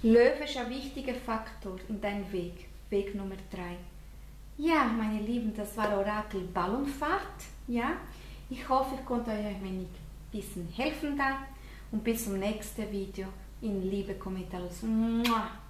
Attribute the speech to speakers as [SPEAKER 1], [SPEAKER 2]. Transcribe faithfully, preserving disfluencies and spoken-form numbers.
[SPEAKER 1] Löwe ist ein wichtiger Faktor in deinem Weg. Weg Nummer drei. Ja, meine Lieben, das war Orakel Ballonfahrt. Ja, ich hoffe, ich konnte euch ein wenig bisschen helfen da. Und bis zum nächsten Video. In Liebe, Kometalus.